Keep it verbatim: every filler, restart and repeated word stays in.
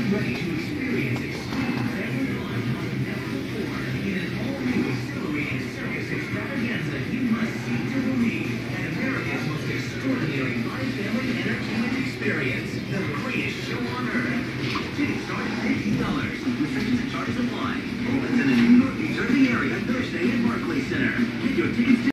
ready to experience extreme family fun like never before in an all-new exhilarating circus extravaganza you must see to believe. And America's most extraordinary live family entertainment experience. The greatest show on earth. Tickets start at fifty dollars. Restrictions and charges apply. Opens in the New York, New Jersey area Thursday at Barclays Center. Get your tickets